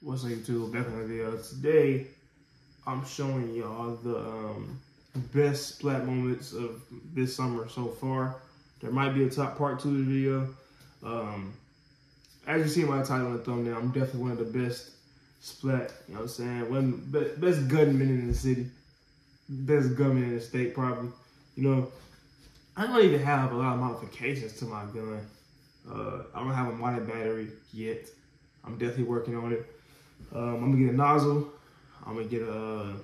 What's up, YouTube? Back on the video. Today, I'm showing y'all the best splat moments of this summer so far. There might be a top part 2 of the video. As you see in my title and the thumbnail, I'm definitely one of the best splat, you know what I'm saying? One best gunman in the city. Best gunman in the state, probably. You know, I don't even have a lot of modifications to my gun. I don't have a modded battery yet. I'm definitely working on it. I'm gonna get a nozzle. I'm gonna get a,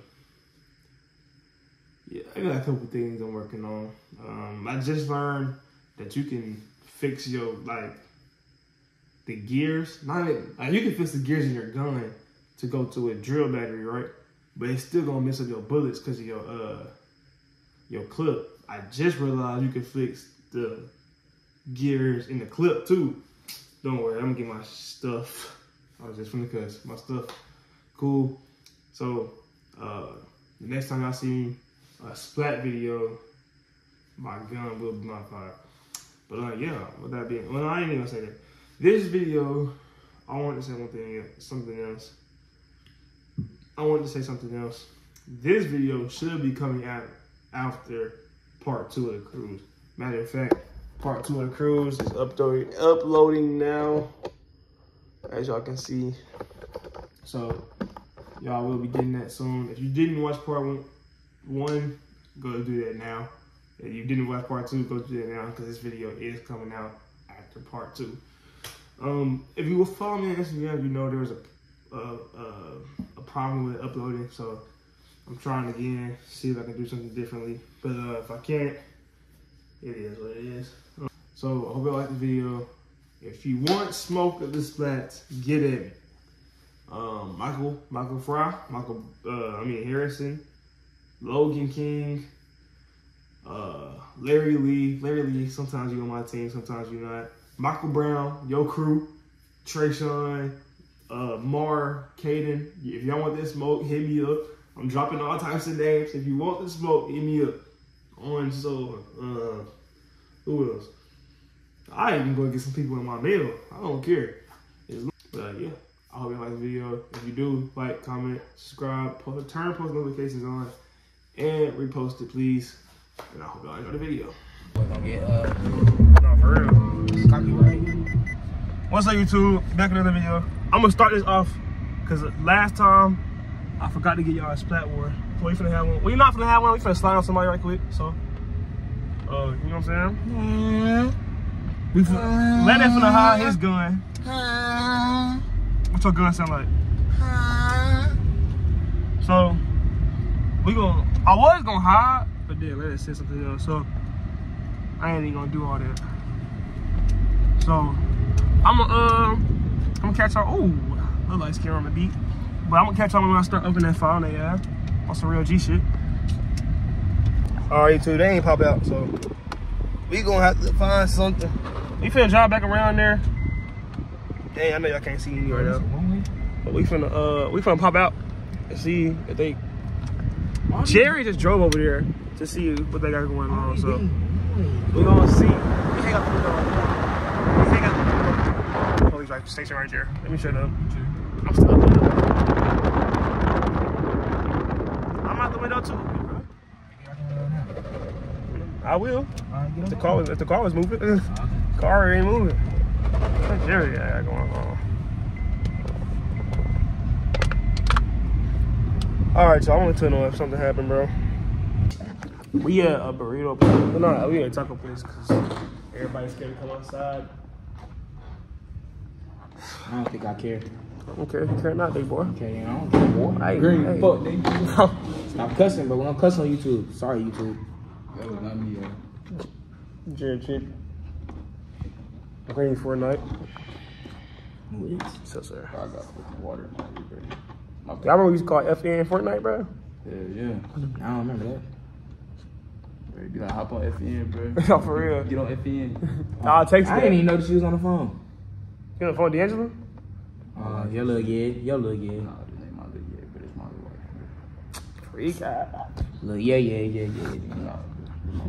yeah, I got a couple things I'm working on. I just learned that you can fix your, like, the gears. Not even, like, you can fix the gears in your gun to go to a drill battery, right? But it's still gonna mess up your bullets because of your clip. I just realized you can fix the gears in the clip too. Don't worry, I'm gonna get my stuff. I was just finna cuss. My stuff, cool. So, the next time y'all see a splat video, my gun will be modified. But yeah, with that being, well, I ain't even gonna say that. This video, I wanted to say something else. I wanted to say something else. This video should be coming out after part 2 of the cruise. Matter of fact, part 2 of the cruise is uploading now, as y'all can see. So y'all will be getting that soon. If you didn't watch part 1, go do that now. If you didn't watch part 2, go do that now, because this video is coming out after part 2. If you will follow me on Instagram, you know there was a problem with uploading, so I'm trying again, see if I can do something differently. But if I can't, it is what it is. So I hope you like the video. If you want smoke of the splats, get at me. Michael Fry, Harrison, Logan King, Larry Lee, sometimes you on my team, sometimes you're not. Michael Brown, your crew, Trayshawn, Mar, Caden. If y'all want this smoke, hit me up. I'm dropping all types of names. If you want the smoke, hit me up. Who else? I even go get some people in my mail. I don't care. But yeah, I hope you like the video. If you do, like, comment, subscribe, turn post notifications on, and repost it, please. And I hope y'all enjoy the video. We're gonna get No, for real. copyright. What's up, YouTube? Back with another video. I'm gonna start this off because last time I forgot to get y'all a splat war. So we finna have one. Well, you're not finna have one. We finna slide on somebody right quick. So, you know what I'm saying? We finna, Lennon finna hide his gun. What's your gun sound like? So, I was gonna hide, but then Lennon said something else. So, I ain't even gonna do all that. So, I'm gonna catch y'all. Ooh, little light skin on the beat. But I'm gonna catch y'all when I start opening that file on their ass on some real G shit. Alright, too, they ain't pop out, so we gonna have to find something. We finna drive back around there. Dang, I know y'all can't see me right now. But we finna pop out and see if they. Jerry just drove over there to see what they got going on, so we gonna see. We hang out the window right there. We hang out the window. Police right station right there. Let me shut up. I'm still up there. I'm out the window too. I will. If the car was moving. Car ain't moving. What's Jerry got going on? Alright, so I want to know if something happened, bro. We at a burrito place. No, we at a taco place because everybody's scared to come outside. I don't think I care. Okay, you care not, big boy. Okay, I don't care, boy. I agree. Hey. Fuck, nigga. Stop cussing, bro. We don't cuss on YouTube. Sorry, YouTube. That was not me, Jerry Chip. I'm ready for a night. What? So, sir. I got some water. Y'all remember we used to call FN Fortnite, bro? Yeah. I don't remember that. Bro, you gotta hop on FN, bro. No, for real. Get on FN. I'll text you. I didn't even notice you was on the phone. You on the phone, D'Angelo? Your little yeah. Your little yeah. No, this ain't my little yeah, but it's my little wife. Freak out. Little yeah. No.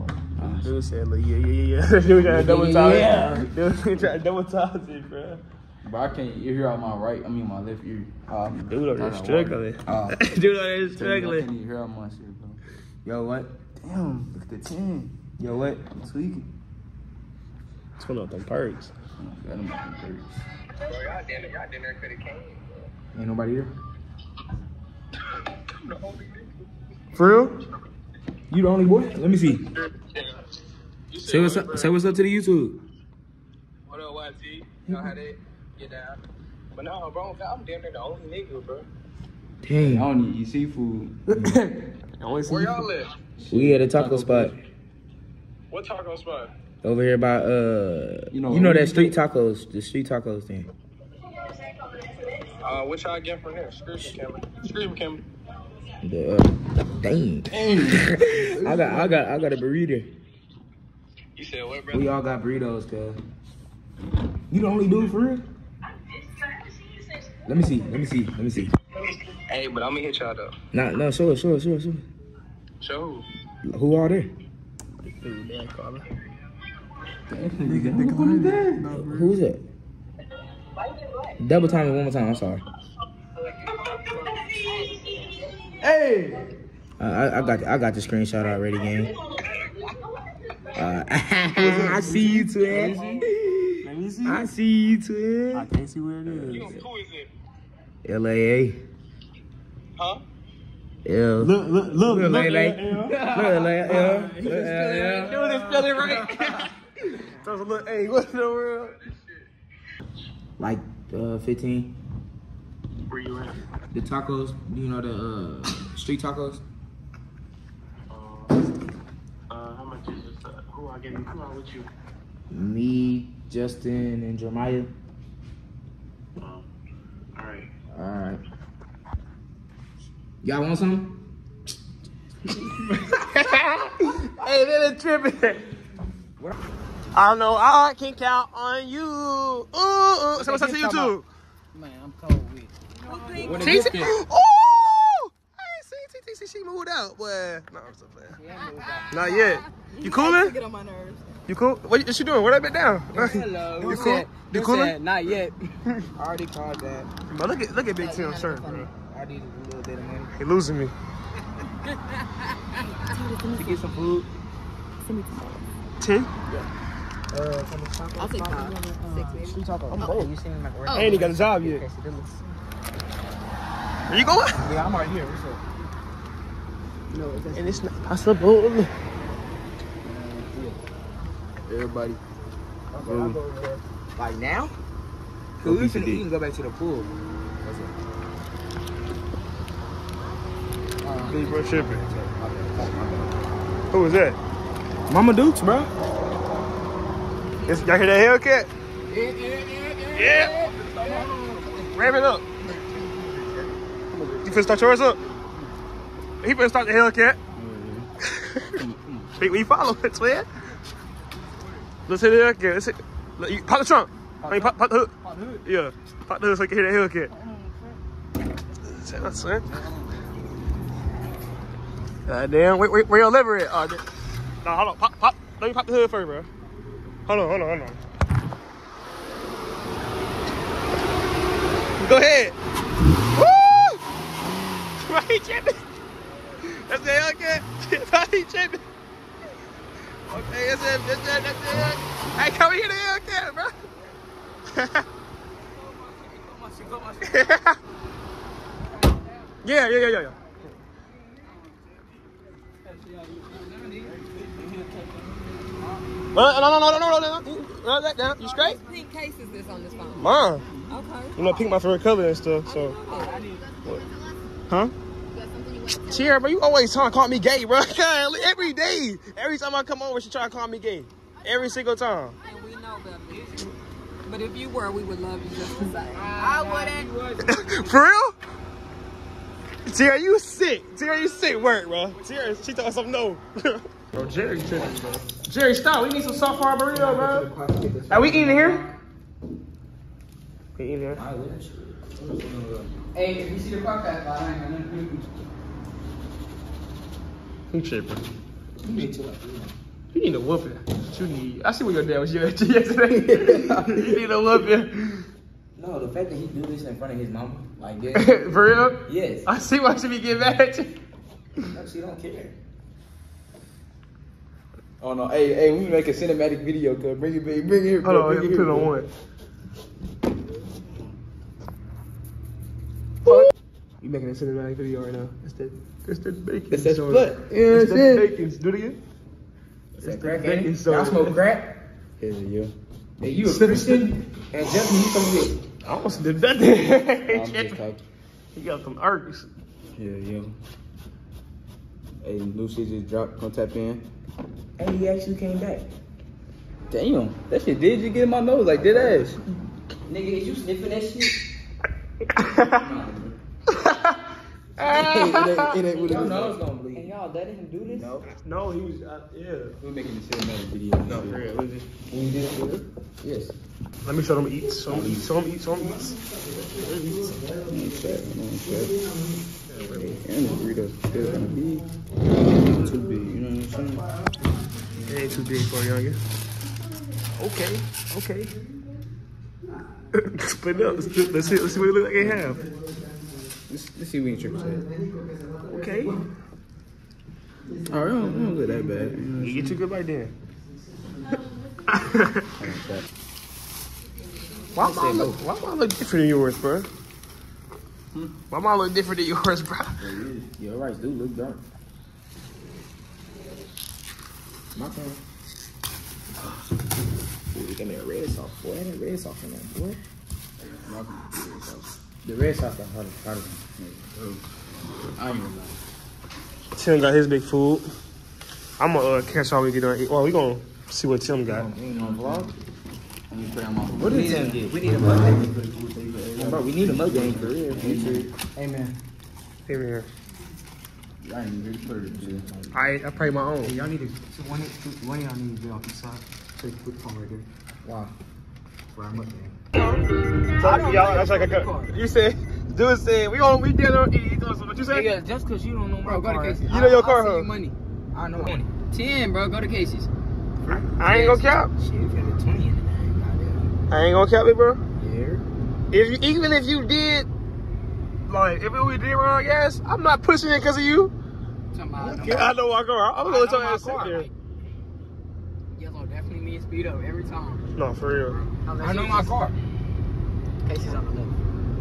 Dude said, like, yeah. Dude trying to double talk it, bro. But I can't hear out my right. I mean my left ear. Dude over there struggling. Dude over there I struggling. can't even hear out my shit, bro. Yo, what? Damn, look at the 10. Yo, what? I'm tweaking. It's one of them perks. Got them fucking perks. Bro, y'all dinner could have came. Ain't nobody here? For real? You the only boy? Let me see. Say what's up. Say what's up to the YouTube. What up, YT? Y'all had it? Get down. But no, bro, I'm damn near the only nigga, bro. Dang. I don't eat seafood. Where y'all live? We at a taco spot. What taco spot? Over here by you know that street tacos, the street tacos thing. What y'all get from here? Scream Cameron. Dang. I got a burrito. You said what, bro? We all got burritos, cuz. You the only dude for real? Let me see. Hey, but I'm gonna hit y'all though. No, show us. Show who? Who are there? Who's that? Double time it one more time. I'm sorry. Hey! I got the screenshot already, gang. I see you, twin. Let me see. I see you, twin. I can't see where it is. Who is it? LAA. Huh? L. Look, LAA. LAA. It was spelling right. So look, hey, what in the world? Like 15. Where you at? The tacos, you know the street tacos. How much is this? Who I with you? Me, Justin, and Jeremiah. Alright. Y'all want some? Hey, they're tripping. I don't know. I can count on you. So what's up to YouTube? Man, I'm cold with. What TT. is this? Oh! I ain't seen TT. She moved out, boy. No, I'm so bad. Not yet. You coolin'? Get on my nerves. You cool? What you doing? What I been down? Hello. You cool? You coolin'? Not yet. I already called that. But look at Big Tim's shirt, bro. I need a little bit of money He losing me. to get some food. 10? I'll take 5. 6 maybe. I'm bold. You seem like I ain't even got a job yet. Where you going? Yeah, I'm right here. What's up? No, And it's not possible. Everybody. Okay, I'll go over there. Like now? Cause we finna eat and go back to the pool. Big bro tripping. Who was that? Mama Dukes, bro. Y'all hear that Hellcat? Yeah. Ramp it up. You finna start yours up? He finna start the Hellcat. We follow it, twin. Let's hit the Hellcat. Let's hit. Pop the trunk. I mean, pop the hood. Yeah. Pop the hood so you can hear that Hellcat. Say that, son. God damn. Where your lever at? Oh, no, hold on. Pop. Let me pop the hood first, bro. Hold on. Go ahead. Woo! Why he tripping? That's the Hellcat. Why he tripping? Okay, that's it. Hey, come here, the Hellcat, bro. Yeah. No. Run that down. You straight? What pink case is this on this phone? Mom. Okay. You know, pink my favorite color and stuff, so. Huh? Cheer, bro, you always trying to call me gay, bro. Every day. Every time I come over, she try to call me gay. Every single time. And we know better. But if you were, we would love you just the same. I wouldn't. For real? Tierra, you sick. Tierra, you sick work, bro. Tierra, she told us something no. Bro, Jerry tripping, bro. Jerry, stop. We need some soft fire burrito, bro. Are we eating here? We eating here. Hey, if you see the park that I ain't got nothing. Who tripping? You need a whooping. You need. I see what your dad was yelling at you yesterday. You need a whooping. No, the fact that he do this in front of his mama, like this. For real? Yes. I see why she be getting mad at you. No, she don't care. Oh no, hey, we make a cinematic video, cuz. Bring it here, Hold on, bring it put it here, on one. You making a cinematic video right now. That's that bacon. That's that soda. split. Yeah, That's that bacon. Do it again. That's That's that crack, bacon ain't it? soda. Y'all smoke crack? Hell yeah. Hey, you a Christian? And Justin, you come with. I almost did that. I'm just talking. He got some irks. Yeah. Hey, new shit just dropped. Come tap in. Hey, he actually came back. Damn, that shit did you get in my nose like dead ass. Nigga, is you sniffing that shit? It ain't what it is. Your nose gonna bleed. And y'all letting him do this? No, he was, yeah. We're making a cinematic video. No, for real. When you did it for real? Yes. Let me show them eats. Show them eats. Show them eats. Show them eats. And the burrito's still gonna be too big, you know what I'm saying? It ain't too big for a youngin. Okay. Split it up. Let's see what it look like they have. Let's see what you tripping said. Okay. Alright, don't look that bad. You get your good bite then. Why mine look different than yours, bro? Why mine look different than yours, bro? Your rice do look dark. My turn. Ooh, give me a red sauce, boy. That red sauce in there, boy. The red sauce is harder. I ain't gonna lie. Tim got his big food. I'm gonna catch all we get on eat. Well, we gonna see what Tim got. You ain't on vlog? What did Tim get? We need a mukbang for the food. Bro, we need a mukbang for real. Hey, man. Here we are. I ain't even ready for it. I pray my own. Hey, y'all need to, one of y'all need to be off the side. Take the phone right there. Wow. For our mukbang. Y'all, that's like a good. You said, dude said, we dinner eat. What you say? Yeah, just because you don't know my Bro, go to car. Casey's. You know your car, I'll send huh? you money. I know money. 10, bro. Go to Casey's. I ain't gonna cap. Shit, if you had 20 in the game, I ain't gonna cap it, bro. yeah. Even if you did, like, if we did run gas, I'm not pushing it because of you. I know my car. I'm gonna tell you to sit there. Yellow definitely means speed up every time. No, for real. I know my car. Casey's on the left.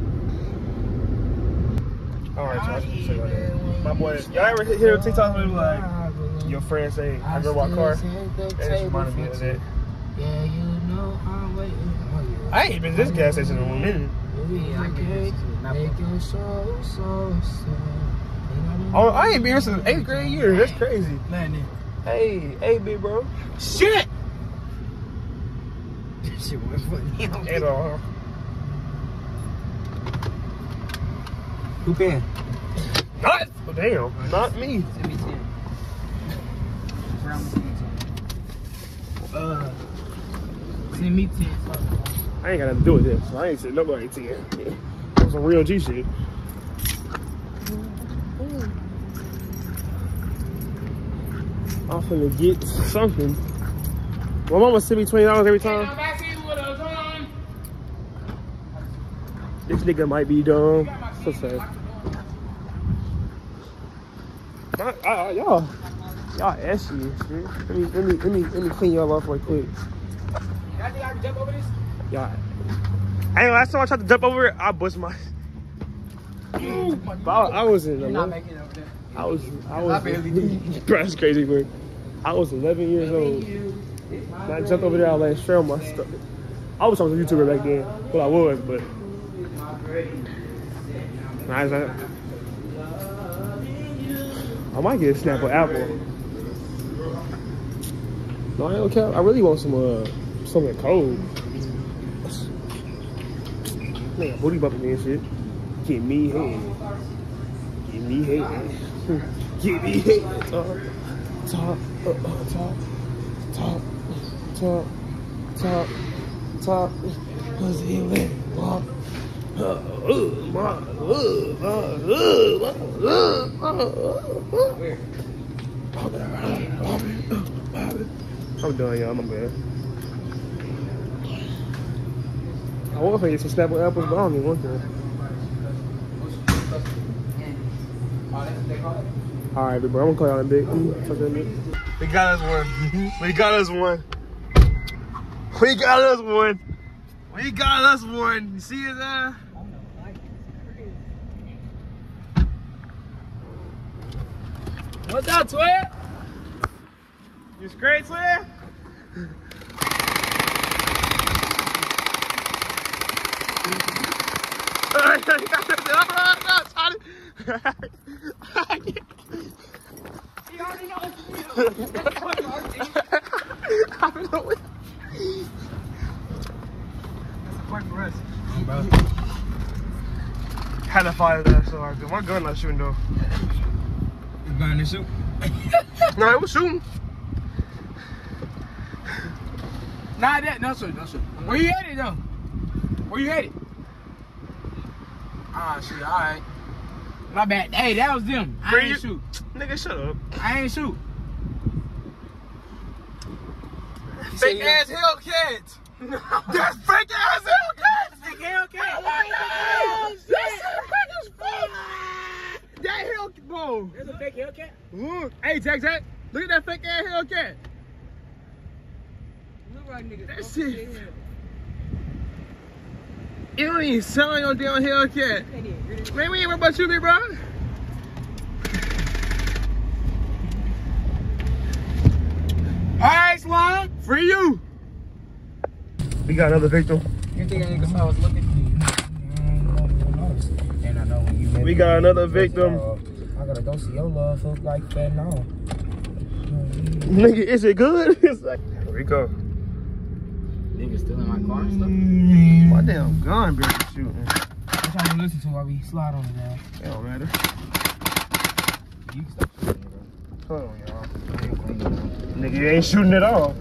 All right, so I should say about that. My boy, y'all ever hear TikTok where like your friends say, I go my car? That just reminded me of that. Yeah, you know I'm waiting. I ain't been to this gas station in a minute. Yeah, I get Oh, I ain't been here since 8th grade year. That's crazy. Man, Hey, big bro. shit! Shit went funny. At all. Who paying? Not. Oh, damn. Not me. Send me 10. Send me 10. I ain't got nothing to do with this, so I ain't sending nobody 10. That's some real G shit. I'm finna get something. My mama send me $20 every time. This nigga might be dumb. So sad. Y'all ashy and shit. Let me clean y'all off right quick. I think I can jump over this? Y'all. Hey, last time I tried to jump over it, I bust my. I was in. You're not making it over there. I was. I barely did. Bro, that's crazy, bro. I was 11 years old. When I jumped over there, I landed straight on my stomach. I was on a YouTuber back then. Well, I was, but. I might get a Snapple apple. No, I ain't gonna cap. I really want something cold. Nigga, booty bumping me and shit. Get me head. Get me head. Get me head. Talk. What's it with? I'm done, y'all. My bad. I was gonna get some Snapple apples, but I don't even want them. Alright, big bro, I'm gonna call y'all in big. We got us one. We got us one. We got us one. We got us one. You see his ass? What's up, Twin? You straight, Twin? He already knows me. I don't know what. That's a point for us. Had to fire that so hard. My gun not shooting though. You going to shoot? No, it was shooting. Nah, no shoot, no shoot. Where you headed though? Where you headed? Ah, shit, alright. My bad. Hey, that was them. I ain't shoot. Nigga, shut up. I ain't shoot. Fake ass Hellcat. That's fake ass Hellcat. Fake Hellcat. That Hellcat, bro. There's a fake Hellcat? Look. Hey, Jack. Look at that fake ass Hellcat. Look like niggas. That shit. It don't even sound like no damn Hellcat. Man, we ain't worried about you, big bro. Alright, Slime. Free you. We got another victim. You think I niggas saw us looking? And I know when you We got another victim. I gotta go see your love look like that now. Nigga, is it good? It's like, here we go. Niggas still in my car and stuff? My damn gun barely shooting. I'm trying to listen to while we slide on it now. It don't matter. You can stop cleaning, bro. Hold on, y'all. I ain't cleaning, bro. Nigga, you ain't shooting at all.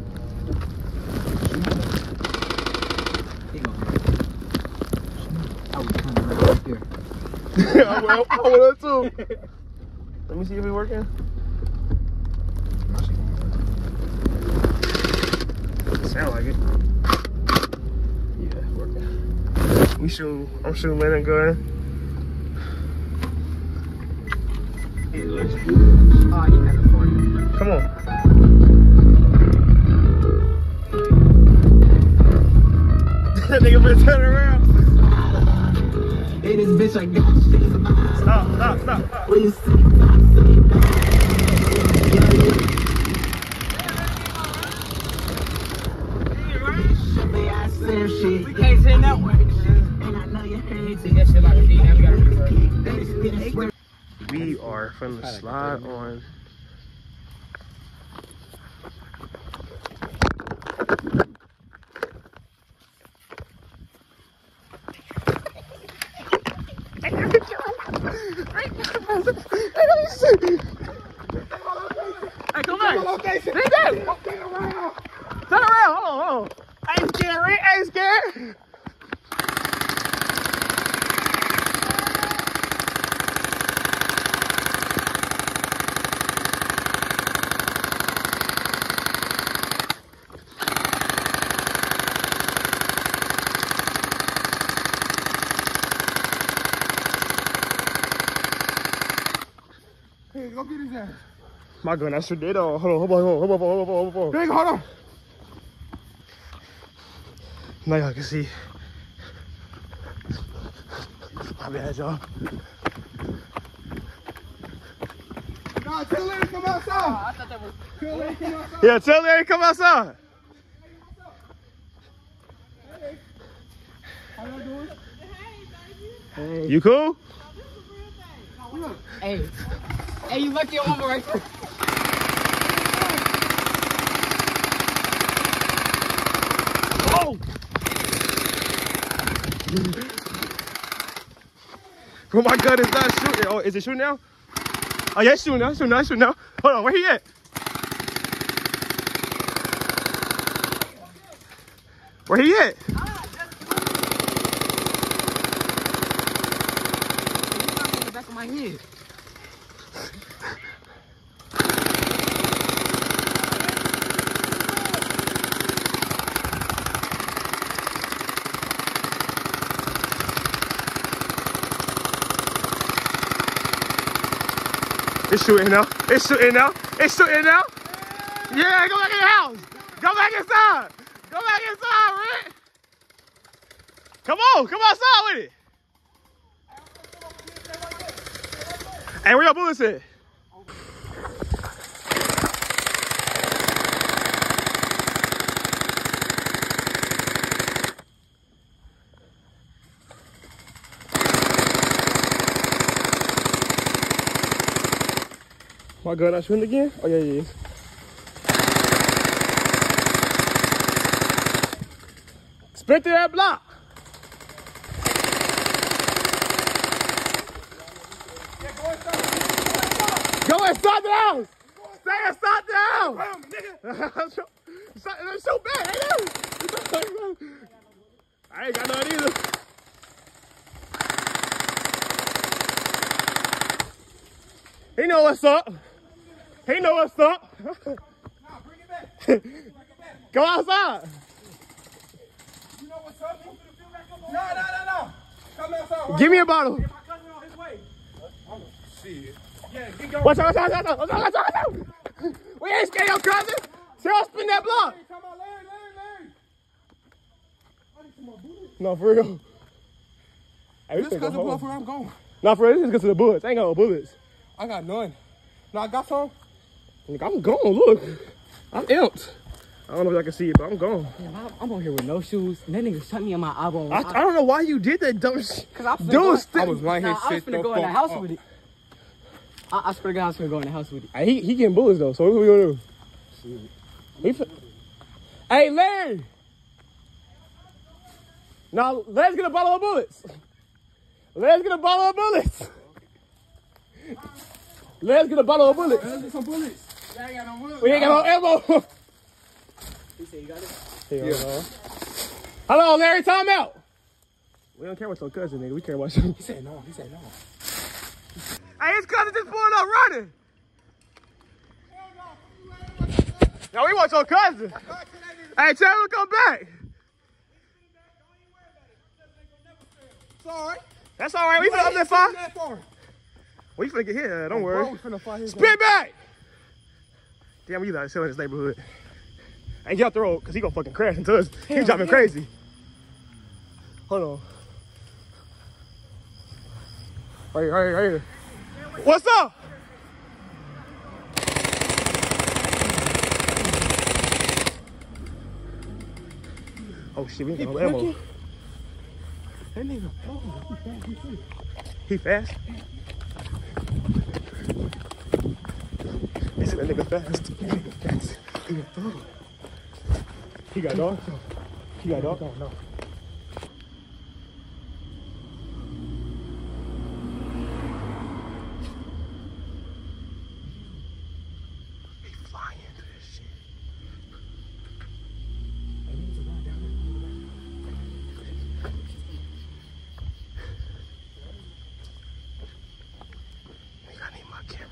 I was trying to right there. I went up too. Let me see if it's working. Sound like it. Yeah, it's working. I'm shooting Lennon gun. It looks good. Oh, you got a party. Come on. That nigga been turning around. Hey, this bitch, I got Stop. What you say? We can't send that way. And I know you heard take that shit like a D. Now we gotta reverse. We are finna slide on. Hey, come back. Turn around. Hold on. I ain't scared, Rick. I ain't scared. Hey, go get his ass. My gun, I sure did. Hold on. Nigga, hold on. Now y'all can see. My bad, y'all. Nah, tell Larry to come outside. I thought that was... Tell Larry to come outside. Yeah, tell Larry come outside. Hey. How y'all doing? Hey. You cool? Hey. Hey, you lucky your mama right there. Oh! Bro, my gun is not shooting. Oh, is it shooting now? Oh, yeah, it's shooting now. Hold on, where he at? Where he at? In the back of my head. It's shooting now. It's shooting now. It's shooting now. Yeah, go back in the house. Go back inside. Go back inside, Rick. Come on. Come outside with it. Hey, where your bullets at? My gun not shooting again? Oh, yeah, it is. Sprint to that block. Go inside the house. Stay inside the house. It's so bad, ain't it? I ain't got none either. He know what's up. He know what's up. Nah, bring it back. Bring it back. Go outside. You know what's up? No. Come outside. Give me a bottle. If I cut him on his way. Shit. Yeah, get going. Watch out. We ain't scared your cousin. Sarah, spin that block. Come on, Larry. I need some more bullets. No, for real. Hey, This cousin bluff where I'm going. No, for real, this is because of the bullets. I ain't got no bullets. I got none. No, I got some. I'm gone, look. I'm empty. I don't know if I can see it, but I'm gone. Yeah, I'm on here with no shoes, and that nigga shot me on my eyeball. I don't know why you did that dumb shit. Cause I was lying here I was finna go in the house with it. I swear to God, I was finna go in the house with it. Hey, he getting bullets though, so what we gonna do? Hey, Larry! Now, let's get a bottle of bullets. Let's get a bottle of bullets. Let's get a bottle of bullets. Let's get some bullets. I ain't got no bullets. We ain't got no ammo. He said you got it? Yeah. Hello, Larry, time out. We don't care about your cousin, nigga. We care about you. He said no. Hey, his cousin just pulled up running. No, we want your cousin. Hey, tell him to come back. It's all right. That's all right. We finna up that fire. That far. We finna get here. Don't worry. Bro, we finna fight his Spin back. Damn, you gotta sell in this neighborhood. Hey, get off the road, because he gonna fucking crash into us. He's driving crazy. Hold on. Right here. What's up? Oh shit, we ain't got no ammo. That nigga, He fast? He said that nigga fast. He got dog? He got dog? No. He flying into this shit. Nigga, I need my camera.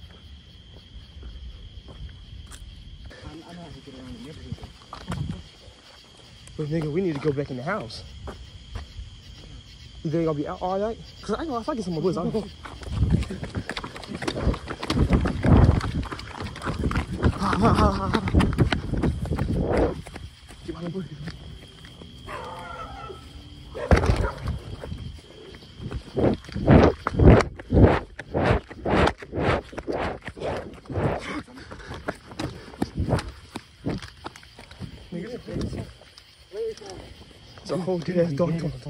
I know how to get around the neighborhood. But nigga, we need to go back in the house. You think they gonna be out all night? Cause I know if I get some more bullets, I'm gonna go. Get my bullets. It's a whole dead ass dog.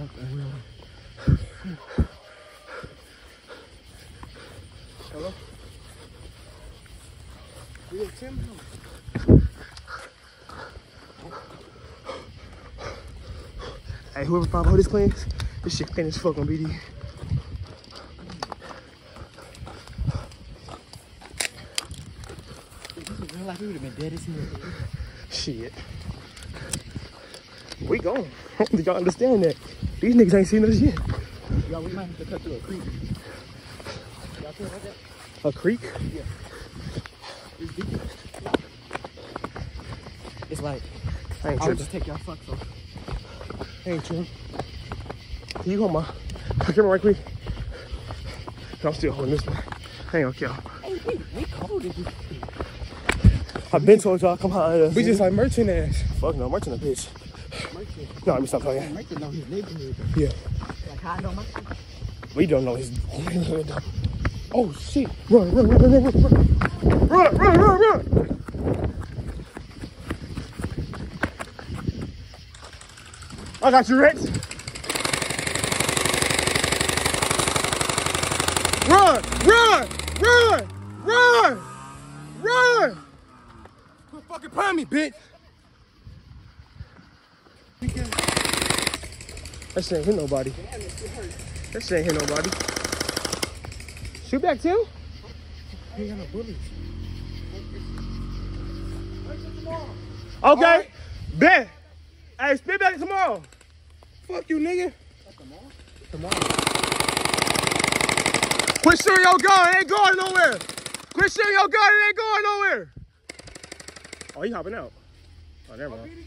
Hello? We have Tim. Hey, whoever found all this plans, this shit clean as fuck on BD. Real life, we would have been dead as hell. Shit. We gone. I don't think y'all understand that. These niggas ain't seen us yet. Y'all, we might have to cut through a creek. Y'all feel like that? A creek? Yeah. It's deep. It's like, I ain't I would tripping. just take y'all fucks off. Ain't true. Can you hold my camera right quick? I'm still holding this one. I ain't gonna kill. We cold as you. I've been told y'all, come on. We just like merchant ass. Fuck no, merchant a bitch. No, let me stop talking. Merchant know his neighborhood. Yeah. Like how I know my We don't know his neighborhood. Oh shit. Run, run, run, run, run, run. Run, run, run, run. I got you, Rex. Run, run, run, run, run. Quit fucking playing me, bitch. That shit ain't hit nobody. That shit ain't hit nobody. Shoot back, Tim. He ain't got no bullets. Okay, right. bet. Hey, spit back tomorrow. Fuck you, nigga. Quit shooting your gun, it ain't going nowhere. Quit shooting your gun, it ain't going nowhere. Oh, he hopping out. Oh, never mind.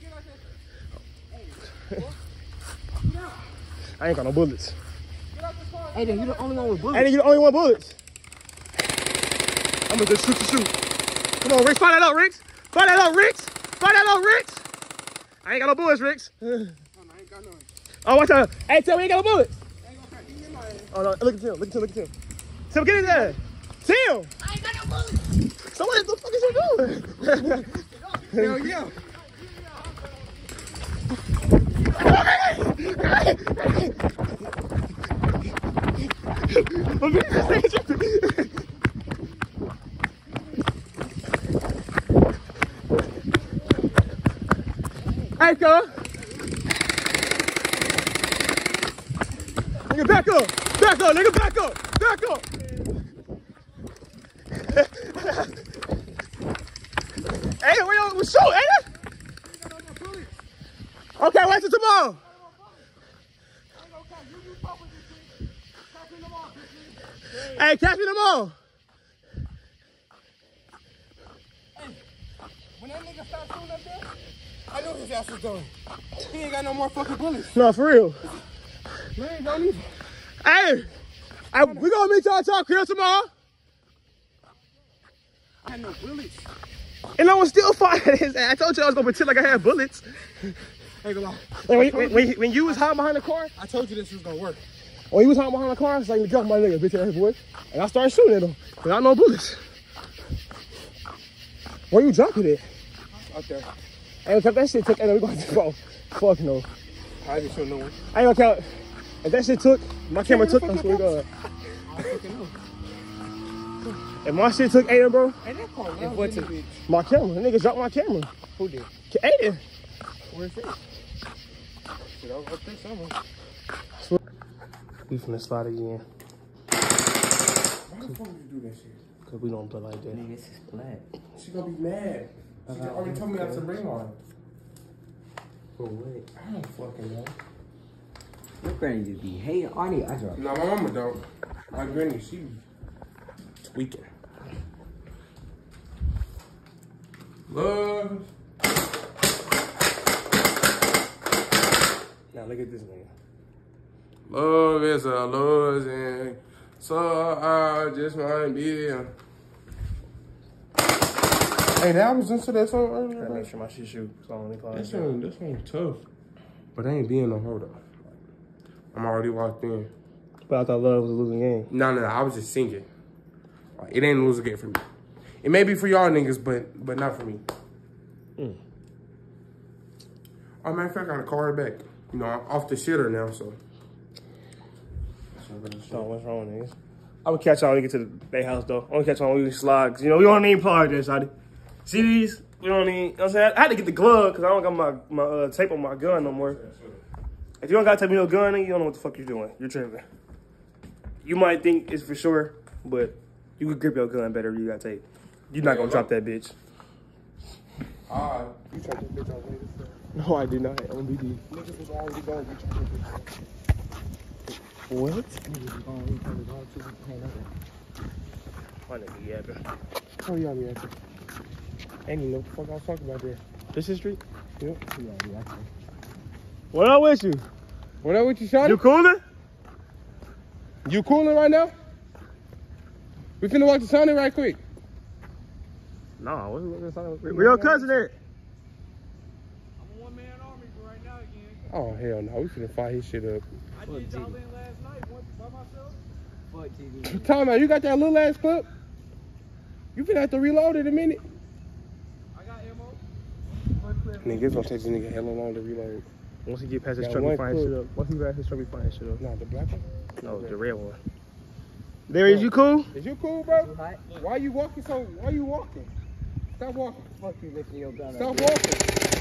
I ain't got no bullets. Hey, then you the only one with bullets. Hey, you the only one bullets. I'm gonna just shoot. Come on, Ricks, find that out, Ricks. Find that out, Ricks. Find that out, Ricks. I ain't got no bullets, Ricks. I ain't got none. Oh, watch out. Hey, Tim, we ain't got no bullets. Oh, no, look at Tim, look at Tim. Tim, get in there. Tim. I ain't got no bullets. So what the fuck is you doing? Hell yeah. Hey, go. Nigga, back up, nigga, back up. Hey, we shoot, ain't it? Okay, wait till tomorrow. Hey, catch me tomorrow. When that nigga started shooting up there, I knew his ass was done. He ain't got no more fucking bullets. No, for real. Man, don't even. Hey, we gonna meet y'all at y'all crib tomorrow. I had no bullets. And I was still fighting his ass. I told you I was gonna pretend like I had bullets. Ain't gonna lie. Like when you was hiding behind the car, I told you this was gonna work. when you was hiding behind the car, I was like, drop my nigga, bitch ass boy. And I started shooting at him. Cause I had no bullets. Where you dropping it? Okay. I ain't gonna count that shit took, and we gonna go. Fuck no. I just showed no one. I ain't gonna count. If that shit took, my camera took, that's what we got. If my shit took Aiden, bro, Hey, that car loud. what took bitch? my camera, the nigga dropped my camera. Who did? Aiden. Where's it? Shit, I was up there somewhere. We finna slide again. Why the fuck would you do that shit? Cause we don't play like that. Nigga, this is black. She gonna be mad. She already told me not to bring one. For what? I don't fucking know. Your granny just be hating on it. I dropped. No, my mama don't. My granny, she tweaking. Love. Now look at this nigga. Love is a losing, so I just might be. Hey, that was into that song earlier. Gotta make sure my shit shoot. So I'm only This one tough. But they ain't being no hold up. I'm already locked in. But I thought love was a losing game. No, I was just singing. Like, it ain't a losing game for me. It may be for y'all niggas, but not for me. Oh, matter of fact, I got a card back. You know, I'm off the shitter now, so. So what's wrong with niggas? I would catch y'all when we get to the Bay House though. I want to catch y'all when we slide. Cause, you know, we don't need plug this, Shotty. See these? We don't need, you know what I'm saying? I had to get the glove because I don't got my tape on my gun no more. If you don't got to take me no gun, you don't know what the fuck you're doing. You're tripping. You might think it's for sure, but you could grip your gun better if you got tape. You're not going to drop that bitch. You tried this bitch on niggas. No, I did not. On BD. Niggas was already going to get you. What? Niggas be going, we probably going to pay nothing. My nigga yapping. Oh, yeah, we actually. Ain't even know what the fuck I was talking about there. This is street? Yep. Yeah, actually. What up with you? What up with you, Shotty? You cooling? You cooling right now? We finna watch the Sonic right quick. No, where your cousin at? I'm a one-man army for right now again. Oh, hell no. We finna fire his shit up. I did y'all in last night by myself. Fuck TV. Time out. You got that little ass clip? You finna have to reload it in a minute. I got ammo. Nigga, it's gonna take this nigga hella long to reload. Once he get past his Got truck, one we find clip. shit up. Once he get past his truck, we find shit up. Nah, the black one? No, the red one. There is, you cool? Is you cool, bro? Too hot? Why you walking so? Why you walking? Stop walking. Fuck you lifting your gun up. Stop walking.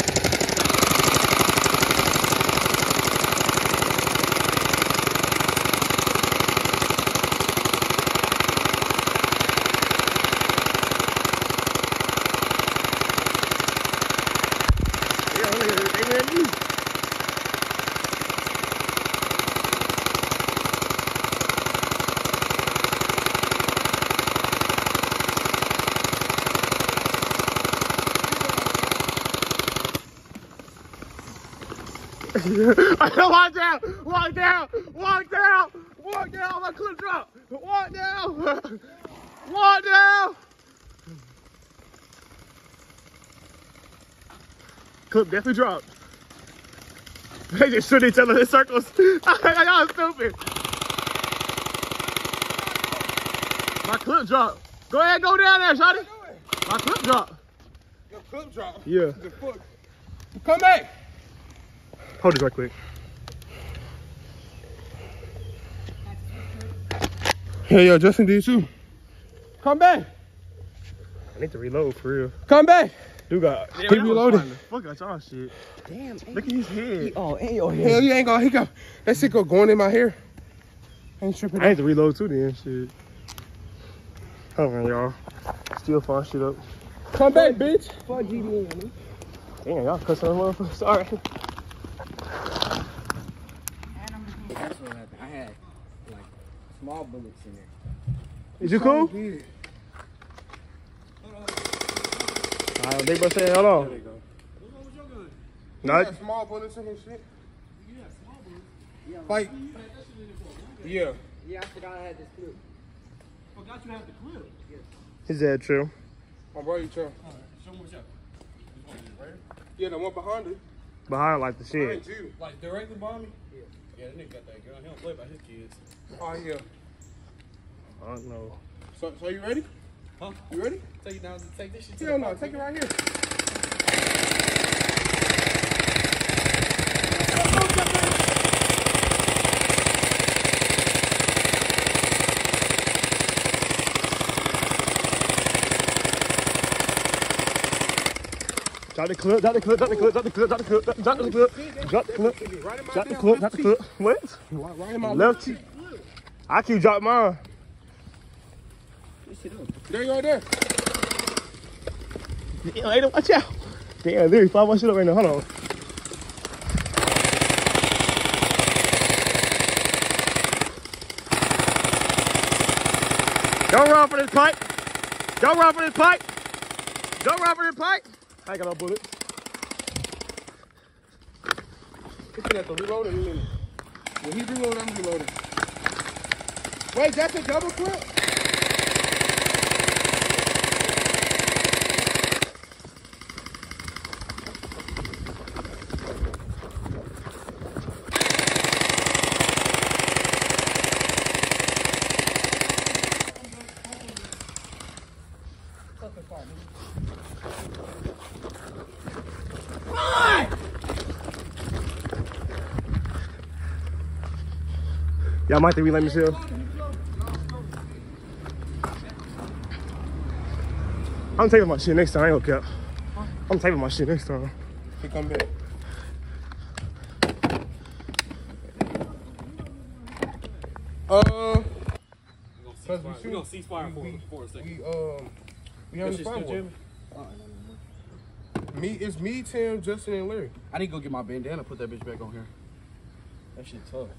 Walk down! Walk down! Walk down! Walk down! My clip drop! Walk down! Walk down! Clip definitely dropped. They just shoot each other in circles. Y'all stupid. My clip dropped. Go ahead, go down there, shawty. My clip dropped. Your clip drop. Yeah. The fuck? Come back. Hold it right quick. Hey, yo, Justin did too. Come back. I need to reload for real. Come back. Dude got. Keep reloading. Fuck out y'all shit. Damn. Look at his head. Oh, and your Hell, head. you ain't gonna. He got that shit going in my hair. Ain't tripping. I need to reload too then, shit. Hold on, y'all. Still find shit up. Come back, bitch. Fuck GD. Damn, y'all cussing on motherfucker. Sorry. That's what happened. I had like small bullets in there. Is you cool? Alright, big bro saying, hold on. There they go. No, You got small bullets in his shit. Like, yeah. Yeah, I forgot I had this clip. Forgot you have the clip. is that true? My brother, you try. Show me what's up. Yeah, the one behind it. Behind like the shit. Behind you. Like directly behind me? Yeah, that nigga got that gun. He don't play about his kids. Oh, yeah. I don't know. So you ready? Huh? You ready? Take it down. Take this shit to Hell the no, park, take it nigga. right here. Drop the clip, drop the clip, drop the clip, drop the clip, drop the clip, drop the clip, drop the clip, drop the clip, drop the clip. What? Right in my Left cheek. I keep dropping mine. There you go, there. Damn, later, watch out. Damn, literally fly my shit up right now. Hold on. Don't run for this pipe. Don't run for this pipe. Don't run for this pipe. I ain't got no bullets. He's gonna have to reload in a minute. When he reload, I'm reloading. Wait, that's a double clip? Y'all might have to relay me still. I'm taping my shit next time. I ain't gonna cap. I'm taping my shit next time. He come back. We're gonna cease fire for a second. We having a fight. It's me, Tim, Justin, and Larry. I need to go get my bandana, put that bitch back on here. That shit tough.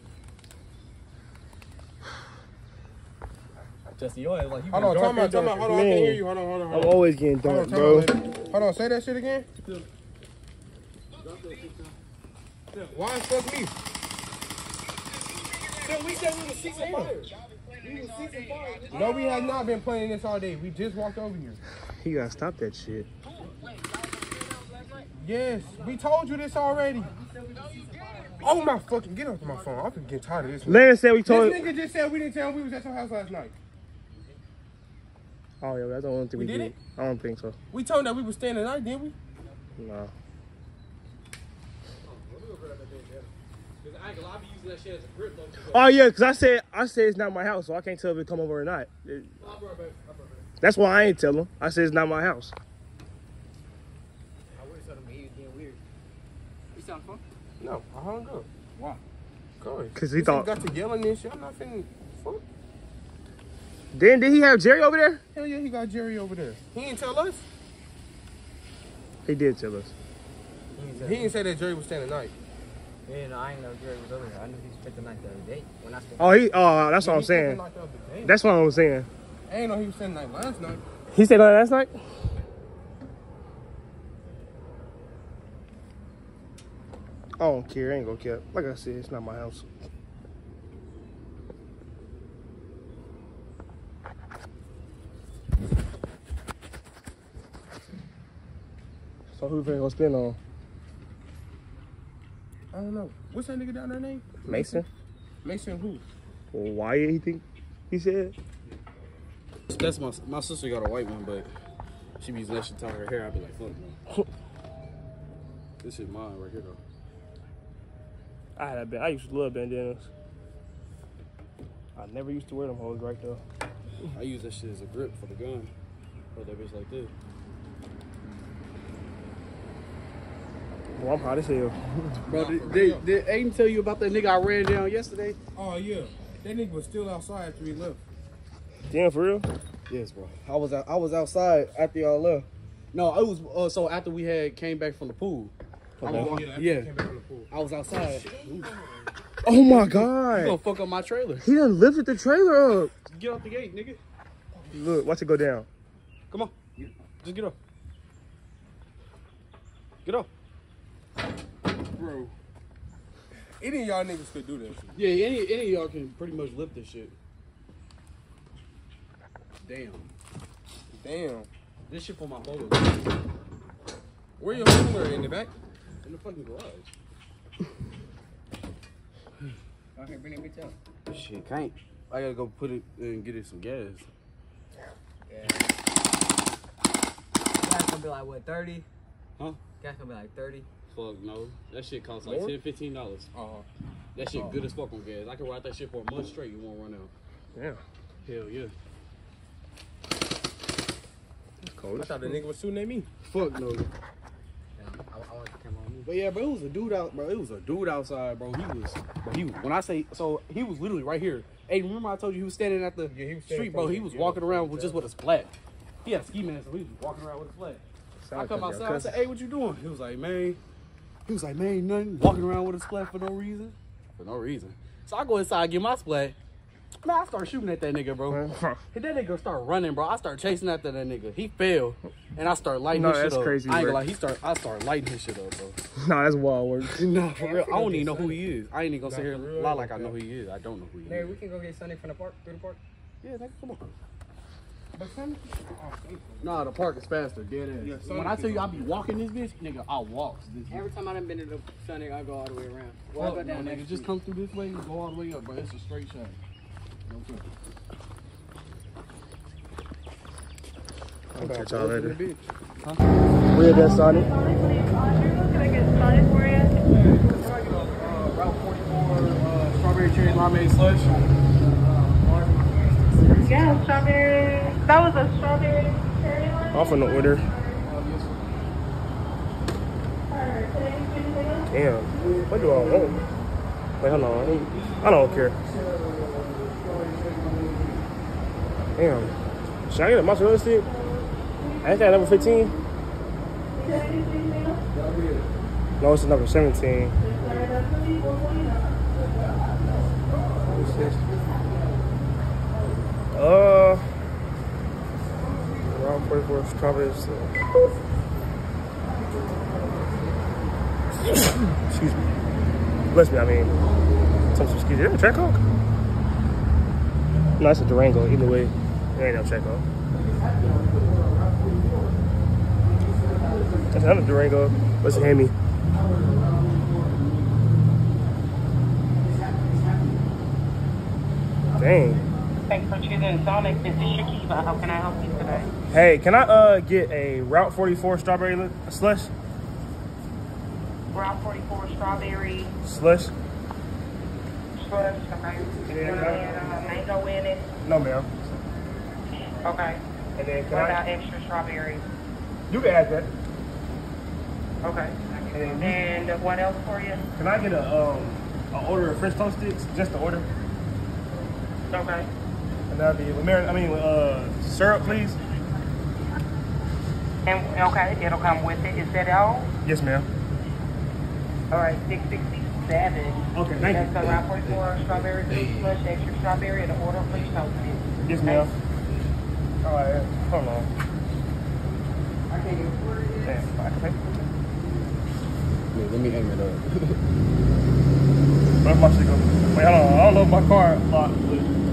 Justin, your ass like you Hold on, time out. Hold on, I can't hear you. Hold on. I'm always getting Hold on, dunked, time bro. out, Larry. Hold on, say that shit again. Why fuck me? We said we were 6 and 5. No, we have not been playing this all day. We just walked over here. You gotta stop that shit. Yes, we told you this already. Oh my fucking, get off my phone. I'm getting tired of this. Lennon said we told. This nigga just said we didn't tell him we was at your house last night. Oh yeah, that's the only thing we did. it? I don't think so. We told him that we was staying the night, didn't we? No. Oh yeah, cause I said it's not my house, so I can't tell if it come over or not. That's why I ain't tell him. I said it's not my house. I would have told him he was being weird. You sound fun? No, I hung up. Why? Cause he thought. Got to yelling this shit. I'm not finna. Fuck. Then did he have Jerry over there? Hell yeah, he got Jerry over there. He didn't tell us. He did tell us. He didn't say that Jerry was staying the night. Yeah, no, I didn't know Jerry was over here. I knew he spent the night the other day when I spent. Oh, that's what I'm saying. That's what I'm saying. I ain't know he was staying the night last night. He stayed on last night? I don't care. I ain't gonna care. Like I said, it's not my house. So who they gonna spend on? I don't know. What's that nigga down there name? Mason? Mason who? Well, why he think he said? That's my sister got a white one, but she be using that shit to tie her hair. I be like, fuck no. This shit mine right here though. I used to love bandanas. I never used to wear them hoes right though. I use that shit as a grip for the gun. Put that bitch like this. Well, I'm hot as hell. Bro, did Aiden tell you about that nigga I ran down yesterday? Oh yeah, that nigga was still outside after we left. Damn, for real? Yes, bro. I was outside after y'all left. No, it was so after we came back from the pool. Yeah. I was outside. Oh my You God. gonna fuck up my trailer? He done lifted the trailer up. Get off the gate, nigga. Look, watch it go down. Come on, just get up. Get up. Bro. Any of y'all niggas could do that shit. Yeah, any of y'all can pretty much lift this shit. Damn. This shit for my boat. Where your cooler in the back? In the fucking garage. Okay, bring that bitch up. Shit, can't. I gotta go put it and get it some gas. Yeah. Gas gonna be like what, 30? Huh? Gas gonna be like 30. Fuck no. That shit costs like $10, $15. That shit good as fuck on gas. I can ride that shit for a month straight. You won't run out. Damn. Hell yeah. It's cold. I thought the nigga was shooting at me. Fuck no. Yeah, I want the camera on me. But yeah, bro, it was a dude out, bro. It was a dude outside, bro. He was when I say so, he was literally right here. Hey, remember I told you he was standing at the street, bro? He was walking around with just with a splat. He had a ski mask, so he was walking around with a splat. I come outside, I said, "Hey, what you doing?" He was like, "Man, nothing. Walking around with a splat for no reason." For no reason. So I go inside, get my splat. Man, I start shooting at that nigga, bro. And that nigga start running, bro. I start chasing after that nigga. He fell, and I start lighting his shit up. No, that's crazy. I ain't gonna lie, I start lighting his shit up, bro. Nah, that's wild work. No, for real. I don't even know who he is. I ain't even gonna sit here and lie like I know who he is. I don't know who he Hey, is. we can go get Sunday from the park, through the park. Yeah, nigga, come on. But son, Nah, the park is faster, dead ass. Yeah, When I tell you I be walking this bitch, nigga, I walk this bitch. Every time I done been to the Sunday, I go all the way around. Well, I Fuck go no, down nigga, next just street. come through this way and go all the way up, bro. It's a straight shot. No care. I'll catch y'all later. Huh? We're that Sonic. Can I get Sonic for you? Route 44, strawberry cherry limeade slush. Yeah, strawberry. That was a strawberry cherry one? Off in the order. Alright, can I get anything else? Damn. What do I want? Wait, hold on. I don't care. Damn. Should I get a mozzarella stick? I ain't that number 15? Can I get anything else? No, it's number 17. Around 44 strawberries. Excuse me. Bless me, I mean. Some excuse. You have a track hawk? No, it's a Durango. Either way, it ain't no Checo. That's another Durango. What's a Hemi? Dang. Thanks for choosing Sonic. This is Shakiva. How can I help you today? Hey, can I get a Route 44 strawberry slush? Route 44 strawberry Slush? slush. Okay. Yeah, Mango in it. No, ma'am. Okay. And then What about extra strawberries? You can add that. Okay. And then And what else for you? can I get a order of French toast sticks? Just the order. Okay. And that'd be syrup, please. And okay, it'll come with it. Is that all? Yes, ma'am. All right, $6.67. Okay, thank That's you. the Route 44 strawberry fruit slush, extra strawberry, and the order please toasted. Yes, ma'am. All right, hold on. I can't get it. Damn, I can pay. Yeah, let me hang it up. Where's my shit go? Wait, hold on. I don't know if my car locked, but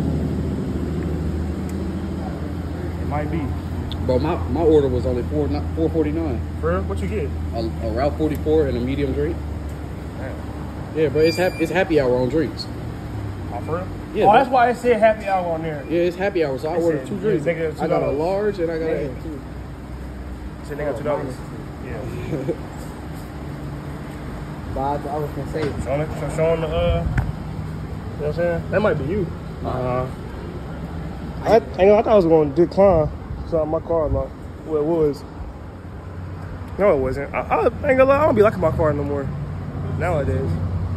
it might be. Bro, my order was only $4.49. For real? What you get? A Route 44 and a medium drink. Damn. Yeah, bro, it's happy hour on drinks. Oh, for real? Yeah, oh, bro. that's why it said happy hour on there. Yeah, it's happy hour, so I It ordered said, two drinks. yeah, nigga, I got a $2. large and I got a It said they got $2. Yeah. But I was gonna say, Showing the, you know what I'm saying? That might be you. I thought I was going to decline. So my car locked. Well, it was. No, it wasn't. I ain't gonna lie, I don't be liking my car no more. Nowadays.